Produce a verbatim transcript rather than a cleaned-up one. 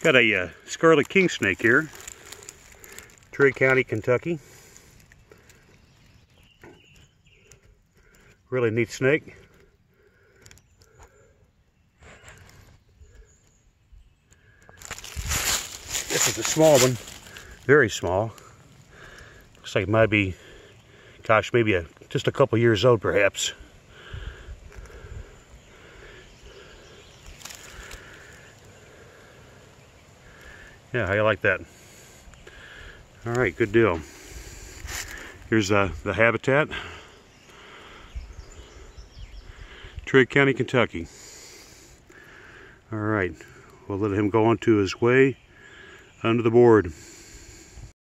Got a uh, scarlet kingsnake here, Trigg County, Kentucky. Really neat snake. This is a small one, very small. Looks like it might be, gosh, maybe a, just a couple years old perhaps. Yeah, how you like that? All right, good deal. Here's uh, the habitat. Trigg County, Kentucky. All right, we'll let him go on to his way under the board.